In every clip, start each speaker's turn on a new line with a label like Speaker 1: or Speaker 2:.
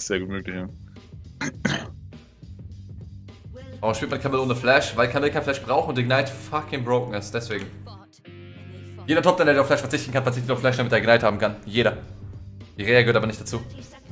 Speaker 1: Sehr gut möglich, ja.
Speaker 2: Warum spielt man Camille ohne Flash? Weil Camille kein Flash braucht und Ignite fucking broken ist, deswegen. Jeder Top-Laner, der auf Flash verzichten kann, verzichtet auf Flash, damit er Ignite haben kann. Jeder. Die Rea gehört aber nicht dazu.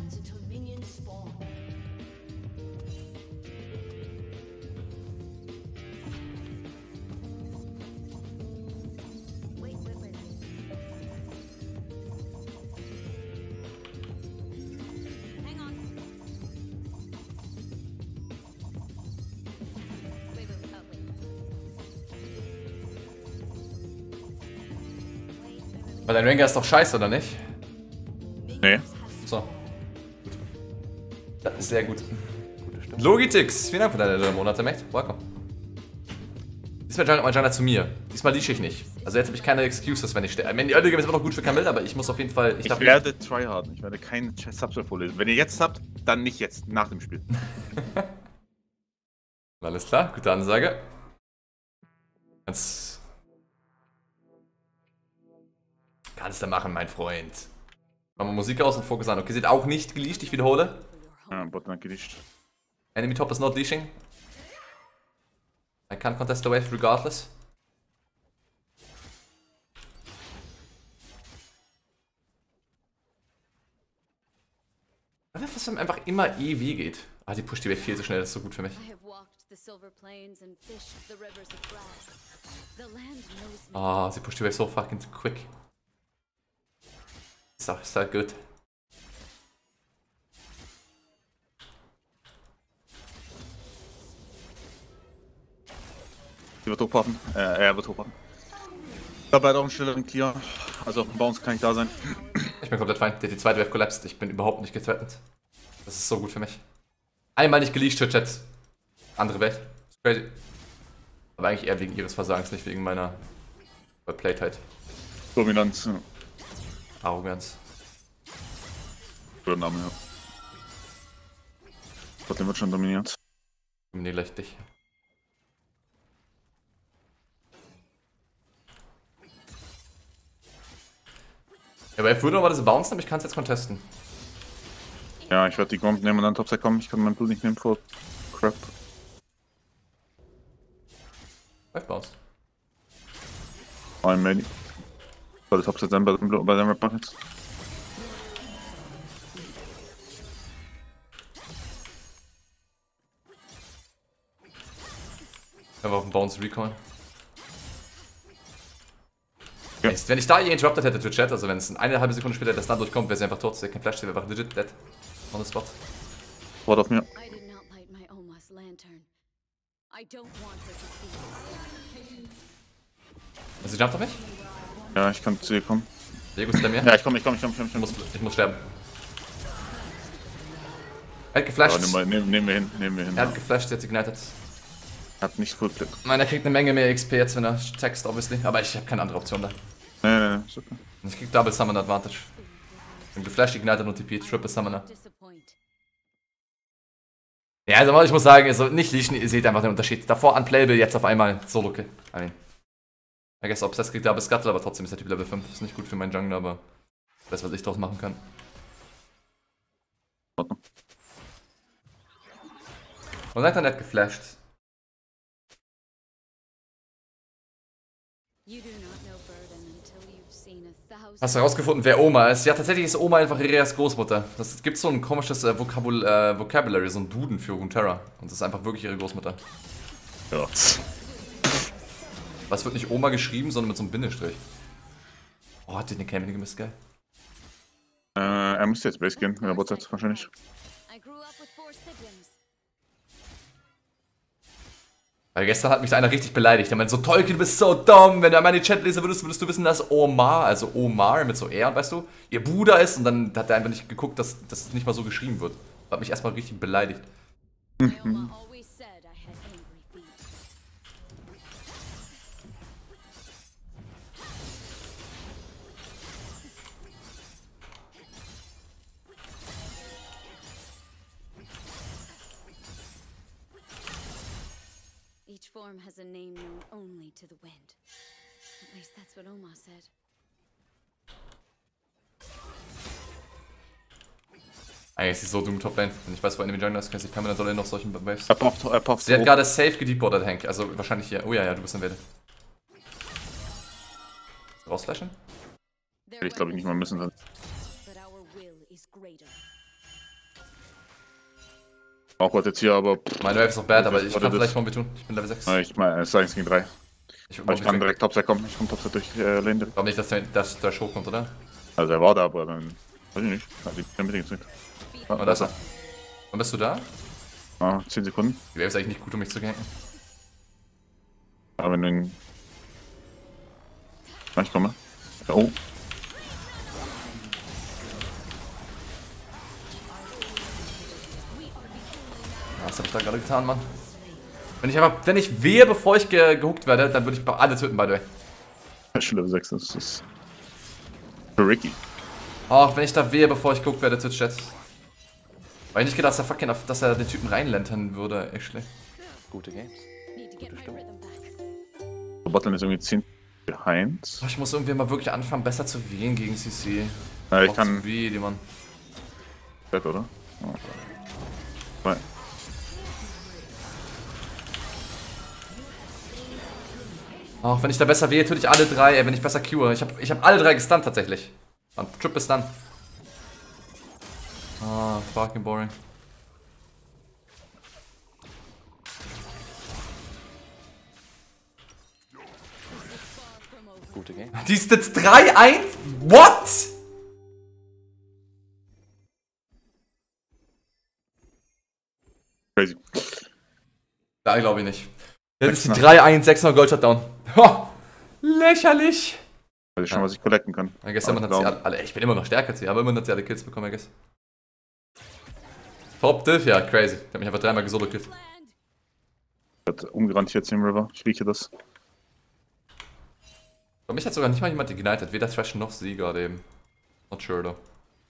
Speaker 2: Weil dein Rengar ist doch scheiße, oder nicht?
Speaker 1: Nee.
Speaker 2: So. Gut. Das ist sehr gut. Logitix, vielen Dank für deine Monate, Macht. Welcome. Diesmal jungelt mein Jungler zu mir. Diesmal leash ich nicht. Also jetzt habe ich keine Excuses, wenn ich sterbe. Die Early Game ist immer noch gut für Camille, aber ich muss auf jeden Fall...
Speaker 1: Ich werde tryharden. Ich werde keine Subs vorlesen. Wenn ihr jetzt habt, dann nicht jetzt, nach dem Spiel.
Speaker 2: Alles klar, gute Ansage. Kannst du machen, mein Freund. Machen wir Musik aus und Fokus an. Okay, sind auch nicht geleasht, ich wiederhole.
Speaker 1: Ja, Bot nicht geleasht.
Speaker 2: Enemy top is not leashing. I can't contest the wave regardless. Was einfach immer EW geht. Ah, die pusht die Wave viel zu schnell, das ist so gut für mich. Ah, sie pusht die Wave so fucking quick. So gut.
Speaker 1: Sie wird hochpaffen. Er wird hochpaffen. Dabei auch einen schnelleren Clear. Also bei uns kann ich da sein.
Speaker 2: Ich bin komplett fein. Der hat die zweite Wave collapsed. Ich bin überhaupt nicht gethreatened. Das ist so gut für mich. Einmal nicht geleasht, Chat. Andere Welt. Ist crazy. Aber eigentlich eher wegen ihres Versagens, nicht wegen meiner Playtheit.
Speaker 1: Dominanz. Ja.
Speaker 2: Arroganz.
Speaker 1: Guter Name, ja. Trotzdem wird schon dominiert.
Speaker 2: Nee, gleich dich. Ja, aber er würde nochmal diese Bounce nehmen, ich kann es jetzt contesten.
Speaker 1: Ja, ich werde die Gromp nehmen und dann Topside kommen. Ich kann mein Blut nicht nehmen vor Crap.
Speaker 2: Live Bounce.
Speaker 1: I'm ready. Soll das Topside sein bei dem Rap jetzt?
Speaker 2: Einfach auf den Bounce Recall.
Speaker 1: Ja.
Speaker 2: Wenn ich da interrupted hätte für Chat, also wenn es eine halbe Sekunde später der Stun durchkommt, wäre sie einfach tot. Kein Flash, sie wäre einfach legit dead. On the spot.
Speaker 1: Wort auf mir.
Speaker 2: Also, jumpt auf mich?
Speaker 1: Ja, ich kann zu dir kommen.
Speaker 2: Diego ist hinter mir.
Speaker 1: Ja, ich komm.
Speaker 2: Ich muss sterben. Er hat geflasht.
Speaker 1: Ja, nehmen wir hin.
Speaker 2: Er hat geflasht, jetzt ignited.
Speaker 1: Hat nicht Full Clip.
Speaker 2: Nein, er kriegt eine Menge mehr XP jetzt, wenn er text, obviously. Aber ich habe keine andere Option da.
Speaker 1: Nee, ist okay.
Speaker 2: Ich krieg Double Summon Advantage. Wenn geflasht, ignited und TP, Triple Summoner. Ja, also ich muss sagen, also nicht leashen, ihr seht einfach den Unterschied. Davor unplayable, jetzt auf einmal Solo-Kill. I mean. I guess Obsess kriegt Double Scuttle, aber trotzdem ist der Typ Level 5. Ist nicht gut für meinen Jungler, aber das, was ich draus machen kann. Und dann hat er nicht geflasht. Hast du herausgefunden, wer Oma ist? Ja, tatsächlich ist Oma einfach Ireas Großmutter. Es gibt so ein komisches Vocabulary, so ein Duden für Runeterra. Und das ist einfach wirklich ihre Großmutter.
Speaker 1: Ja.
Speaker 2: Was wird nicht Oma geschrieben, sondern mit so einem Bindestrich. Oh, hat die eine Camping gemisst, geil.
Speaker 1: Er müsste jetzt Base gehen, wenn er Bot hat, wahrscheinlich.
Speaker 2: Weil gestern hat mich einer richtig beleidigt. Der meinte so, Tolkien, du bist so dumm. Wenn du einmal in die Chat lesen würdest, würdest du wissen, dass Omar, also Omar mit so R, weißt du, ihr Bruder ist. Und dann hat er einfach nicht geguckt, dass das nicht mal so geschrieben wird. Hat mich erstmal richtig beleidigt.
Speaker 3: Each form has a name known only to the wind. At least that's what Omar said.
Speaker 2: Eigentlich ist sie so dumm Toplane. Wenn ich weiß, wo Enemy Jungle ist, kann ich permanent soll noch solchen Waves.
Speaker 1: Er poppt
Speaker 2: Sie hat
Speaker 1: hoch.
Speaker 2: gerade safe gedeepboardet, Hank. Also wahrscheinlich hier. Oh ja, ja, du bist in Welle. Rausflashen?
Speaker 3: Their
Speaker 1: Ich glaube, nicht mal müssen.
Speaker 3: but our will is greater.
Speaker 1: Auch was jetzt hier, aber.
Speaker 2: Meine Wave ist noch bad, aber ich
Speaker 1: Warte,
Speaker 2: kann
Speaker 1: das-
Speaker 2: vielleicht Mombi tun. Ich bin Level 6.
Speaker 1: Ich meine, es ist 1 gegen 3.
Speaker 2: Ich
Speaker 1: Aber ich kann direkt Topside kommen. Ich komme Topside durch Lane direkt.
Speaker 2: glaube nicht, dass der Show kommt, oder?
Speaker 1: Also er war da, aber dann. Weiß ich nicht. Also die Mitte jetzt nicht.
Speaker 2: Oh, da ist er. Wann bist du da?
Speaker 1: Ah, 10 Sekunden.
Speaker 2: Die Wave ist eigentlich nicht gut, um mich zu ganken.
Speaker 1: Aber wenn du ihn. Ja, ich komme. Oh.
Speaker 2: Was hab ich da gerade getan, Mann? Wenn ich wehe, bevor ich gehuckt werde, dann würde ich alle töten, by the way.
Speaker 1: Schon Level 6, das ist. Für Ricky.
Speaker 2: Ach, wenn ich da wehe, bevor ich gehuckt werde, Twitch-Chat. Weil ich nicht gedacht, dass er den Typen reinlantern würde, actually.
Speaker 4: Gute Games.
Speaker 3: Need to get my rhythm back.
Speaker 1: Der Botlane ist irgendwie 10 behind.
Speaker 2: Oh, ich muss irgendwie mal wirklich anfangen, besser zu wählen gegen CC.
Speaker 1: Ja, ich
Speaker 2: Braucht
Speaker 1: kann.
Speaker 2: zu weh, Mann.
Speaker 1: Dead, oder? Oh. Zwei.
Speaker 2: Ach, wenn ich da besser wähle, töte ich alle drei, ey, wenn ich besser cure. Ich hab alle drei gestunt tatsächlich. Mann, Triple Stun. Ah, fucking boring.
Speaker 4: Gute Games.
Speaker 2: Die ist jetzt 3-1? What?
Speaker 1: Crazy.
Speaker 2: Da glaube ich nicht. Jetzt ist die
Speaker 1: 6-0.
Speaker 2: 3-1, 600 Gold Shutdown. Ha, lächerlich.
Speaker 1: Weiß ich schon, was ich collecten kann.
Speaker 2: I guess jemand hat sie alle. Ich bin immer noch stärker als sie, aber immerhin hat sie alle Kills bekommen, I guess. Top Diff, ja, crazy. Ich hab mich einfach dreimal gesolo gekillt.
Speaker 3: Land.
Speaker 1: Wird umgerannt jetzt im River. Ich rieche das.
Speaker 2: Bei mich hat sogar nicht mal jemand ignited. Weder Thrash noch sie gerade eben. Not sure though.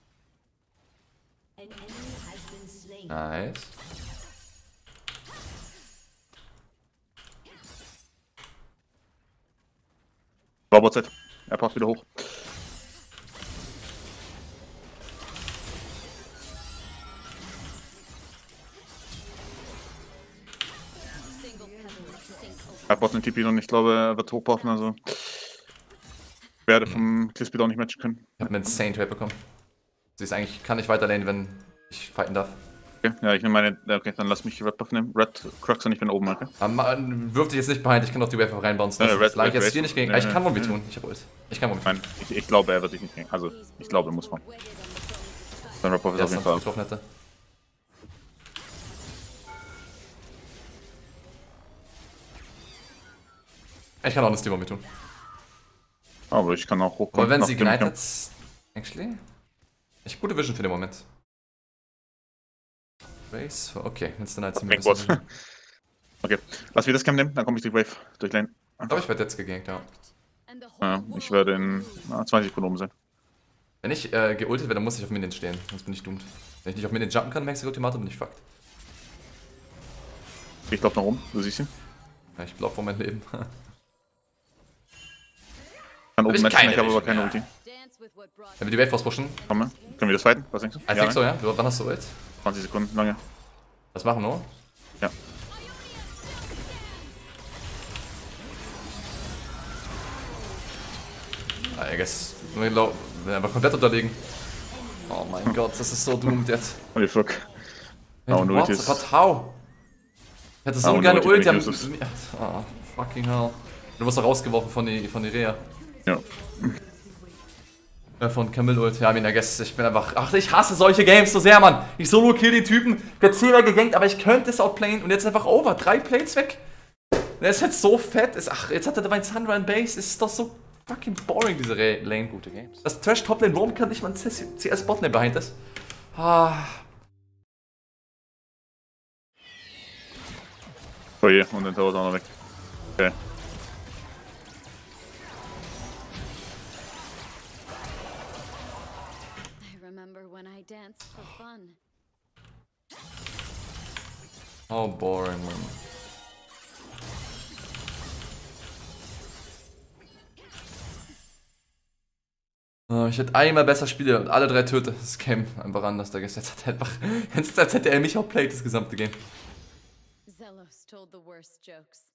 Speaker 2: Nice.
Speaker 1: Robotzeit. Er passt wieder hoch.
Speaker 3: Single pebble sink over.
Speaker 1: Er braucht einen TP und ich glaube, er wird hochbrauchen, also. Ich werde vom Clearspeed auch nicht matchen können.
Speaker 2: Ich hab einen insane Trade bekommen. Sie ist eigentlich, kann nicht weiterlanen, wenn ich fighten darf.
Speaker 1: Okay, ja, ich nehme meine. Okay, dann lass mich Red Buff nehmen. Red Crux und ich bin oben, okay?
Speaker 2: Aber wirf dich jetzt nicht behind, ich kann doch die Wave reinbouncen.
Speaker 1: Red,
Speaker 2: Solange ich
Speaker 1: Red,
Speaker 2: jetzt hier
Speaker 1: Red.
Speaker 2: nicht gegen.
Speaker 1: Ja,
Speaker 2: Ich kann Mombi
Speaker 1: ja.
Speaker 2: tun. Ich hab Ult. Ich kann Mombi tun.
Speaker 1: Nein, ich glaube, er wird dich nicht gehen. Also, ich glaube, er muss fahren. Sein Red Buff ist
Speaker 2: Der
Speaker 1: auf
Speaker 2: ist
Speaker 1: jeden
Speaker 2: noch
Speaker 1: Fall.
Speaker 2: getroffen hätte. Ich kann auch das Thema mit tun.
Speaker 1: Aber ich kann auch hochkommen.
Speaker 2: Aber wenn sie
Speaker 1: nachdem ich
Speaker 2: geleitet. Actually. Ich hab gute Vision für den Moment. Race. Okay, jetzt dann als
Speaker 1: Big Boss. Okay, lass wir das Camp nehmen, dann komme ich durch Wave, durch Lane.
Speaker 2: Aber ich werde jetzt gegankt, ja.
Speaker 3: And the whole
Speaker 1: Ja, ich werde in 20 Sekunden oben sein.
Speaker 2: Wenn ich geultet werde, dann muss ich auf Minions stehen. Sonst bin ich doomed. Wenn ich nicht auf Minions jumpen kann, Max Ultimatum, bin ich fucked.
Speaker 1: Ich laufe nach oben, du siehst ihn.
Speaker 2: Ja, ich lauf vor mein Leben.
Speaker 1: Kann oben
Speaker 2: ich
Speaker 1: matchen,
Speaker 2: keine
Speaker 1: ich habe aber
Speaker 2: Vision,
Speaker 1: keine
Speaker 2: ja.
Speaker 1: Ulti.
Speaker 3: dance with what brought
Speaker 2: Wenn wir die Wave auspushen.
Speaker 1: Komme. Können wir das fighten? Was denkst du?
Speaker 2: I think so, ja. Wann hast du Ult?
Speaker 1: 20 Sekunden, lange.
Speaker 2: Was machen wir?
Speaker 1: Ja.
Speaker 2: I guess. Wir einfach komplett unterlegen. Oh mein Gott, das ist so doomed jetzt.
Speaker 1: Holy fuck. Oh,
Speaker 2: What?
Speaker 1: Ulti ist.
Speaker 2: What? How? Ich hätte so
Speaker 1: Oh,
Speaker 2: eine geile
Speaker 1: Ulti,
Speaker 2: Ulti.
Speaker 1: wenn ich use
Speaker 2: Oh, fucking hell. Du wirst doch rausgeworfen von die Rea.
Speaker 1: Ja.
Speaker 2: Von Camille Ult. Ja, I mean, I guess, ich bin einfach. Ach, ich hasse solche Games so sehr, Mann. Ich solo kill den Typen, der 10er gegankt, aber ich könnte es outplayen und jetzt einfach over. 3 Plates weg. Der ist jetzt so fett. Ach, jetzt hat er dabei einen Sunrun in Base. Ist doch so fucking boring, diese Lane.
Speaker 4: Gute Games.
Speaker 2: Das Trash Toplane Roam kann nicht mal ein CS Botlane behind ist. Ah.
Speaker 1: Oh je, und den Tower ist auch noch weg. Okay.
Speaker 3: I remember when I danced for fun.
Speaker 2: Oh, boring, man. Ich hätte einmal besser Spiele und alle 3 töte. Das Game einfach anders. Der Gast hat einfach. Jetzt als hätte er mich outplayed das gesamte Game.
Speaker 3: Zelos told the worst jokes.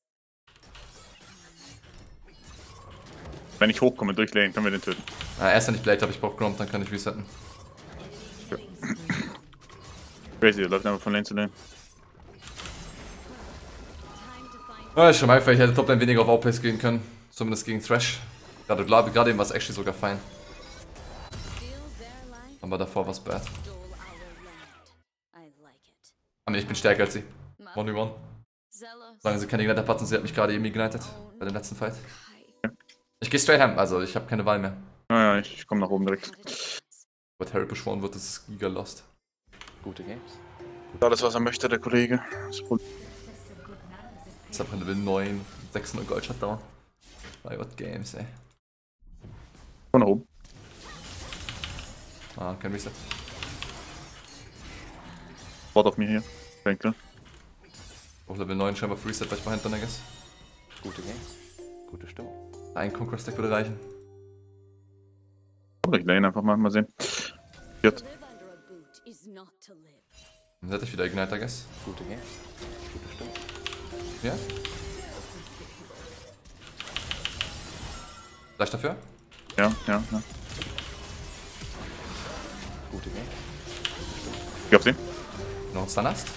Speaker 1: Wenn ich hochkomme, durchlegen, können wir den töten.
Speaker 2: Erst wenn ich Blade habe, ich brauche Gromp, dann kann ich resetten.
Speaker 1: Ja. Crazy, der läuft einfach von Lane zu Lane.
Speaker 2: Ist schon mal, ich hätte Toplane weniger auf Outplays gehen können. Zumindest gegen Thresh. Gerade eben war es actually sogar fein. Aber davor war es bad. Ich bin stärker als sie. 1v1. Solange sie keine Ignite hat und sie hat mich gerade eben ignited. Bei dem letzten Fight. Ich gehe straight ham, also ich habe keine Wahl mehr.
Speaker 1: Naja, ich komme nach oben direkt.
Speaker 2: Was Harry beschworen wird, ist Giga Lost.
Speaker 4: Gute Games.
Speaker 1: Alles, was er möchte, der Kollege.
Speaker 2: Ich hab Level 9, 600 Gold Shutdown. Riot Games, ey.
Speaker 1: Von nach oben.
Speaker 2: Kein Reset.
Speaker 1: Wort auf mir hier. Denke.
Speaker 2: Auch Level 9 scheinbar für Reset, weil ich bei Händlern, I guess.
Speaker 4: Gute Games. Gute Stimmung.
Speaker 2: Ein Conquest Deck würde reichen.
Speaker 1: Aber ich lane einfach mal sehen. Wird.
Speaker 2: Dann hätte ich wieder Ignite, I guess.
Speaker 4: Gute Games. Gute Stimmung.
Speaker 2: Ja? Gleich dafür?
Speaker 1: Ja.
Speaker 4: Gute Games.
Speaker 1: Geh auf den.
Speaker 2: Noch ein Stunast?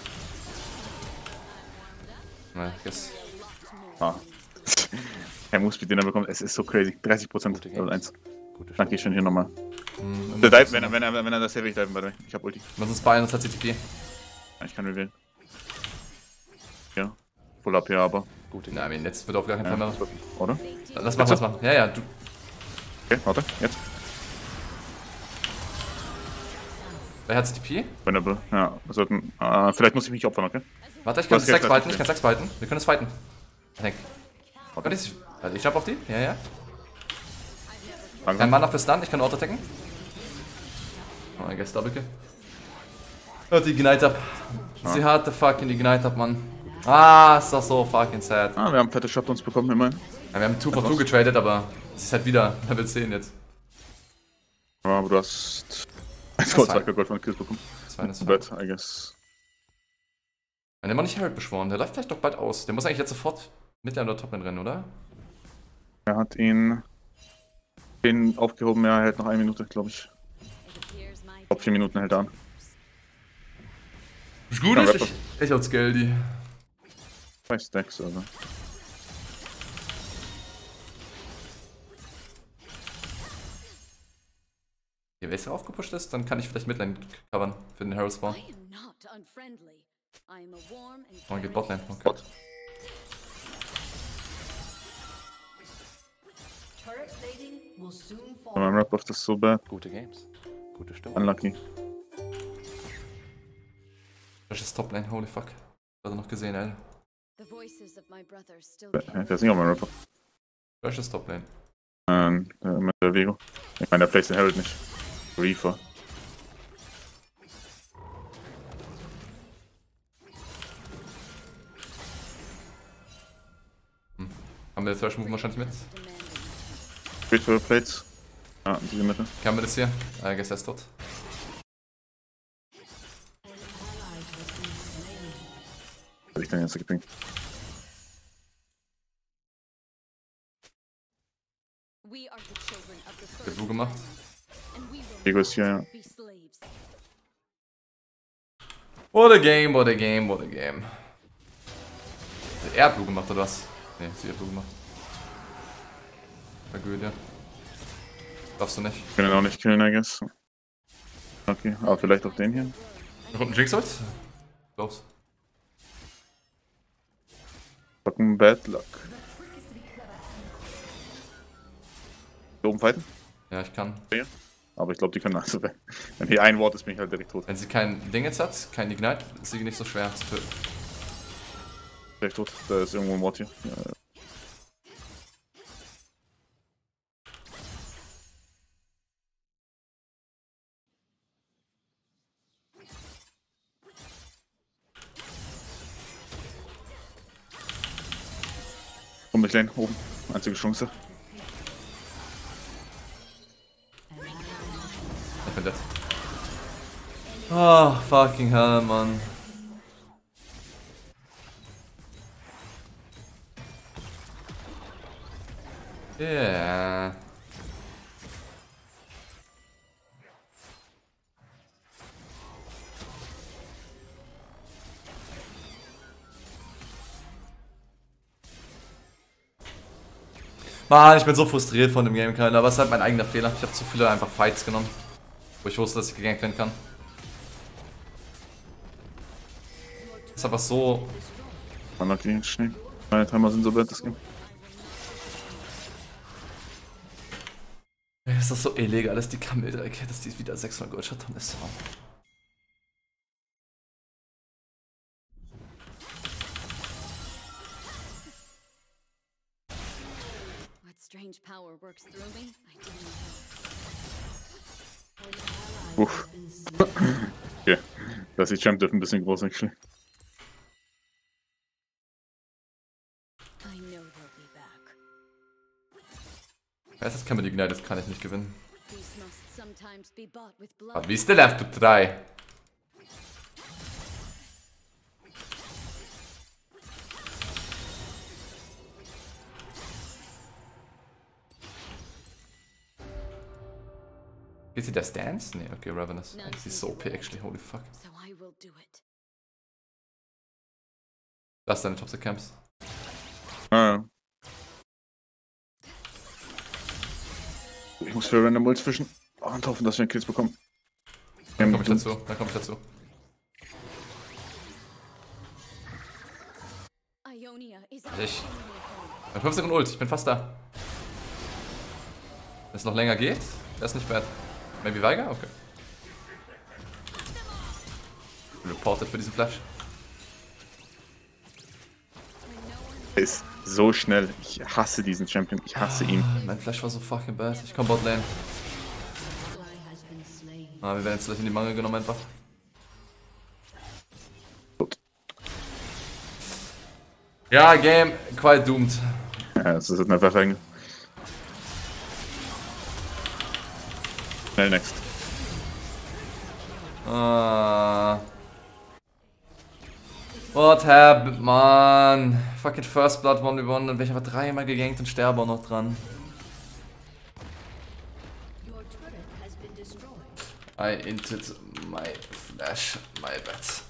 Speaker 2: Ne, I guess.
Speaker 1: Der Move-Speed, den er bekommt, es ist so crazy. 30% Level 1.
Speaker 4: Gute
Speaker 1: Danke schön hier nochmal.
Speaker 2: Mhm,
Speaker 1: Der Dive, wenn er das Heavy diven, by the way. Ich hab Ulti.
Speaker 2: Lass uns beiden, das hat CTP.
Speaker 1: Ja, ich kann revealen. Ja. Full up hier, aber.
Speaker 2: Gut, na, jetzt wird auf gar keinen Fall mehr.
Speaker 1: Oder?
Speaker 2: Lass machen. Ja, du.
Speaker 1: Okay, warte, jetzt.
Speaker 2: Wer hat CTP?
Speaker 1: Winnable. Ja, wir sollten. Vielleicht muss ich mich opfern, okay?
Speaker 2: Warte, ich kann
Speaker 1: Was
Speaker 2: Stacks
Speaker 1: geht,
Speaker 2: behalten,
Speaker 1: was
Speaker 2: ich kann Stacks behalten. Wir können es fighten. Ich denke.
Speaker 1: Okay.
Speaker 2: Ich jump auf die? Ja. Kein
Speaker 1: Langsam.
Speaker 2: Mana für Stun, ich kann auto-attacken. Oh, I guess Double Kill. Hört die Ignite ab. Sie hat the fucking Ignite ab, Mann. Ist doch so fucking sad.
Speaker 1: Wir haben fette Shutdowns bekommen, immerhin.
Speaker 2: Ja, wir haben 2 for 2 getradet, aber es ist halt wieder Level 10 jetzt.
Speaker 1: Ja, aber du hast.
Speaker 2: ist
Speaker 1: 2
Speaker 2: fein.
Speaker 1: Gold von Kills bekommen.
Speaker 2: Das war
Speaker 1: Not bad, I guess.
Speaker 2: Der hat nicht Herald beschworen, der läuft vielleicht doch bald aus. Der muss eigentlich jetzt sofort Midlane oder Toplane rennen, oder?
Speaker 1: Er hat ihn aufgehoben, ja, er hält noch 1 Minute, glaube ich. Ich glaube 4 Minuten hält er an.
Speaker 2: Ist gut,
Speaker 1: Ja,
Speaker 2: ist ich als Geldi.
Speaker 1: 2 Stacks, also.
Speaker 2: Wenn es aufgepusht ist, dann kann ich vielleicht Midlane covern für den Herald Spawn. Oh, geht Botlane. Okay.
Speaker 1: Bot. Aber mein Rap-Off, das ist so bad.
Speaker 4: Gute Games. Gute Stimmung.
Speaker 1: Unlucky.
Speaker 2: Das ist Toplane, holy fuck. Also noch gesehen, Alter.
Speaker 1: Der ist nicht auf mein Rap-Off.
Speaker 2: Das ist Toplane.
Speaker 1: Mit der Vigo. Ich meine, der plays den Herald nicht. Reaper.
Speaker 2: Haben wir Thrash Move wahrscheinlich mit?
Speaker 1: Spiritual Plates. In diese Mitte.
Speaker 2: Haben wir das hier? I guess er ist tot.
Speaker 1: Hab ich den jetzt gepinkt.
Speaker 2: Der Blue gemacht.
Speaker 1: Vigo ist hier, ja.
Speaker 2: What a game. Er hat Blue gemacht oder was? Ne, sie hat Blue gemacht. War gut, ja. Darfst du nicht.
Speaker 1: Ich kann ihn auch nicht killen, I guess. Okay, aber vielleicht auch den hier.
Speaker 2: Da kommt ein Jinx-Ult? Los.
Speaker 1: Fucking Bad Luck. Hier oben fighten?
Speaker 2: Ja, ich kann.
Speaker 1: Aber ich glaube, die können also, wenn hier ein Wort ist, bin ich halt direkt tot.
Speaker 2: Wenn sie kein Ding jetzt hat, kein Ignite, ist sie nicht so schwer zu töten.
Speaker 1: Direkt tot. Da ist irgendwo ein Wort hier. Ja. Und mit Lane oben. Einzige Chance.
Speaker 2: Oh, fucking hell, Mann. Yeah. Mann, ich bin so frustriert von dem Game, aber es ist halt mein eigener Fehler. Ich habe zu viele einfach Fights genommen, wo ich wusste, dass ich gegankt werden kann. Das ist einfach so...
Speaker 1: Okay, schnell. Meine Timer sind so bad, das Game.
Speaker 2: Ist das so illegal, dass die Kameldreck, dass die wieder 600 Goldschatten ist.
Speaker 3: What strange power works through me? I don't know.
Speaker 1: Uff. Okay. Das ist die Champ Diff ein bisschen groß, actually.
Speaker 3: I know they'll be back.
Speaker 2: Ja, das kann man Ignite, das kann ich nicht gewinnen.
Speaker 3: These must sometimes be bought with blood.
Speaker 2: Aber wie ist der Left 3? Geht sie der Stance? Nee, okay, Ravenous. Sie ist so OP, actually, holy fuck.
Speaker 3: So I will do it.
Speaker 2: Lass deine Top Camps.
Speaker 1: Ah, ja. Ich muss für Random Ults fischen und hoffen, dass wir Kills bekommen.
Speaker 2: Dann komme ich dazu, dann komme ich dazu.
Speaker 3: Ionia is
Speaker 2: Ich. 5 Sekunden Ult, ich bin fast da. Wenn es noch länger geht, das ist nicht bad. Maybe Weiger? Okay. Reported für diesen Flash.
Speaker 1: Er ist so schnell. Ich hasse diesen Champion. Ich hasse ihn.
Speaker 2: Mein Flash war so fucking bad. Ich komm Bot Lane. Ah, wir werden jetzt gleich in die Mangel genommen einfach.
Speaker 1: Gut.
Speaker 2: Ja, Game quite doomed.
Speaker 1: Ja, das ist eine Verfänge. Schnell next.
Speaker 2: Ah. What happened, man? Fucking First Blood 1v1, dann werde ich einfach dreimal gegankt und sterbe auch noch dran. I inted my flash, my bad.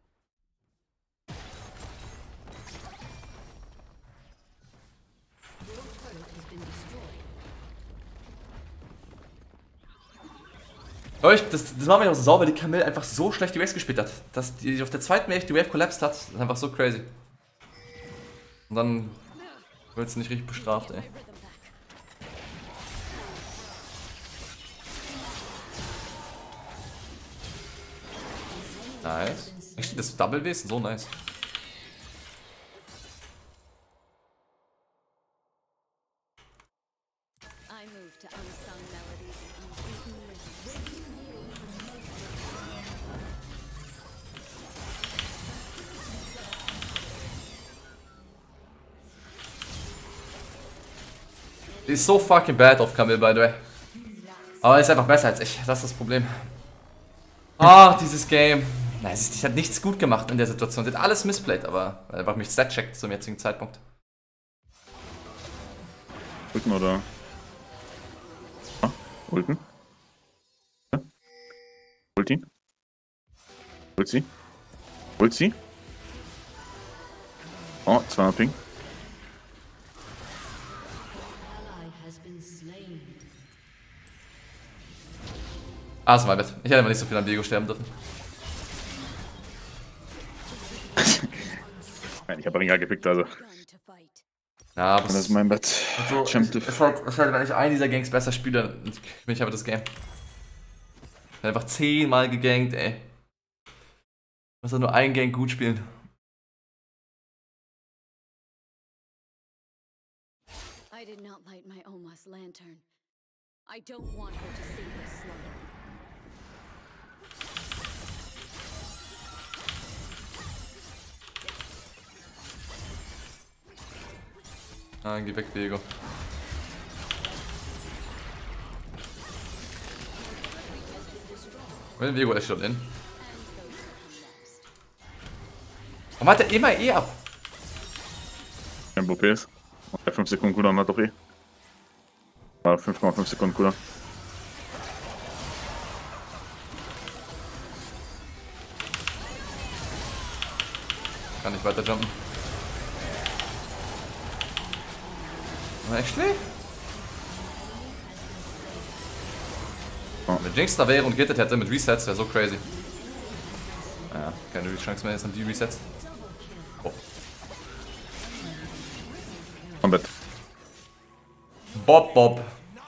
Speaker 2: Das macht mich auch so sauer, weil die Camille einfach so schlecht die Waves gespielt hat. Dass die auf der zweiten Wave die Wave collapsed hat. Das ist einfach so crazy. Und dann wird es nicht richtig bestraft, ey. Nice. Actually, das Double W ist so nice.
Speaker 3: I move to unsung melodies and unbeaten rhythms.
Speaker 2: Die ist so fucking bad auf Camille, by the way. Aber ist einfach besser als ich. Das ist das Problem. Ach, dieses Game. Nein, sie hat nichts gut gemacht in der Situation. Sie hat alles missplayed, aber weil einfach mich stat-checkt zum jetzigen Zeitpunkt.
Speaker 1: Ulten oder? Ah, Ulten? Ja. Ulti? Ulti? Ulti? Oh, 200 Ping.
Speaker 2: Ah, das war mein Bett. Ich hätte aber nicht so viel an Diego sterben dürfen.
Speaker 1: Nein, ich habe Ringa gepickt, also.
Speaker 3: Gun to fight.
Speaker 2: Ja, aber
Speaker 1: Das ist mein Bett.
Speaker 2: so,
Speaker 1: Champ
Speaker 2: ist halt, wenn ich einen dieser Gangs besser spiele, dann bin ich aber das Game. Ich hab einfach 10-mal gegankt, ey. Ich muss doch nur einen Gang gut spielen.
Speaker 3: I did not light my Oma's lantern. I don't want her to see this slaughter.
Speaker 2: Ah, geh weg, Diego. Wenn Diego echt schon in. Warum hat er immer E ab?
Speaker 1: Kein ist. Und der 5 Sekunden Cooldown hat doch eh. 5,5 Sekunden Cooldown.
Speaker 2: Kann nicht weiter jumpen. Actually?
Speaker 1: Oh.
Speaker 2: Wenn Jinx da wäre und gittet hätte mit Resets, wäre so crazy. Ja, keine Chance mehr, jetzt haben die Resets. Oh.
Speaker 1: Combat.
Speaker 2: Bob, Bob.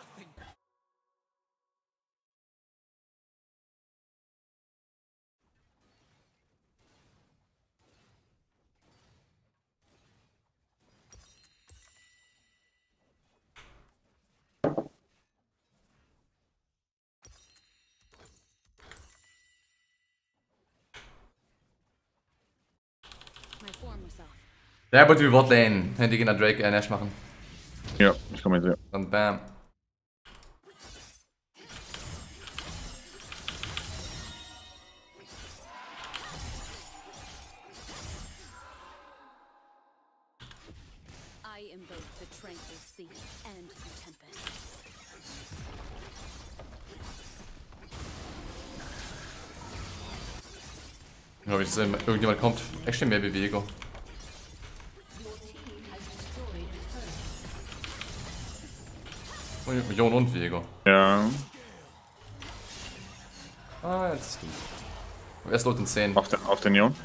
Speaker 3: My form was off.
Speaker 2: Der wird wie Botlane. Handy gehen an Drake, Nash machen.
Speaker 1: Ja, ich komme jetzt hier.
Speaker 2: Und bam.
Speaker 3: I am both the tranquil sea and the tempest.
Speaker 2: Ich glaube, dass irgendjemand kommt. Echt mehr Bewegung. Millionen und Viego.
Speaker 1: Ja.
Speaker 2: Ah, jetzt ist du. Erst Lot in 10.
Speaker 1: Auf den Neon.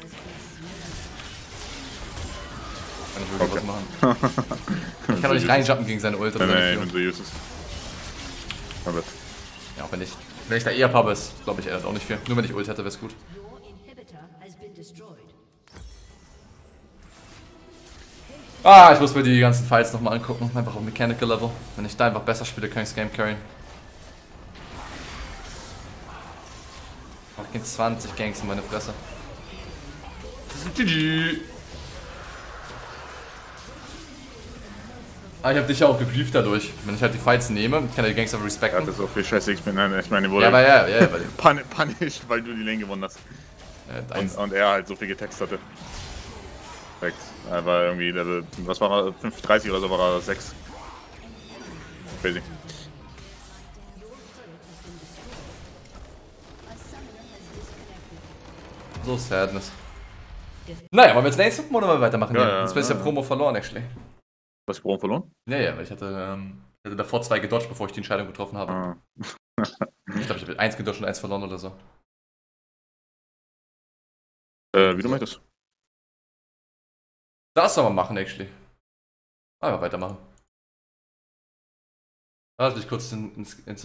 Speaker 2: Kann ich wirklich was machen. Ich kann doch nicht reinjumpen gegen seine Ult.
Speaker 1: Nein, wenn du usest. Combat.
Speaker 2: Ja, auch wenn ich da eher Pub ist, glaube ich, er hat auch nicht viel. Nur wenn ich Ult hätte, wäre es gut. Ah, ich muss mir die ganzen Fights nochmal angucken, einfach auf Mechanical Level. Wenn ich da einfach besser spiele, kann ich das Game carryen. Fucking 20 Gangs in meine Fresse. GG. Ah, ich hab dich ja auch gebrieft dadurch. Wenn ich halt die Fights nehme, kann ich die Gangs aber
Speaker 1: Er
Speaker 2: respekten.
Speaker 1: hatte so viel Scheiße, ich meine,
Speaker 2: Ja,
Speaker 1: wurde
Speaker 2: aber ja, weil
Speaker 1: punished, weil du die Lane gewonnen hast.
Speaker 2: eins.
Speaker 1: Und er halt so viel getext hatte. Perfekt. Er war irgendwie Level, was war er, 5,30 oder so, war er 6. Crazy.
Speaker 2: So Sadness. Naja, wollen wir jetzt nächstes Mal oder wollen wir weitermachen?
Speaker 1: Ja,
Speaker 2: Jetzt ist ja Promo verloren, actually.
Speaker 1: Hast du Brom verloren?
Speaker 2: Ja, weil ich hatte davor 2 gedodged, bevor ich die Entscheidung getroffen habe.
Speaker 1: Ah.
Speaker 2: Ich glaube, ich habe 1 gedodged und 1 verloren oder so.
Speaker 1: Wie du möchtest.
Speaker 2: Das soll man machen, actually. Aber weitermachen. Lass mich kurz ins